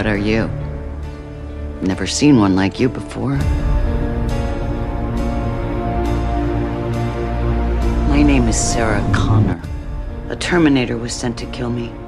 what are you? Never seen one like you before. My name is Sarah Connor. A Terminator was sent to kill me.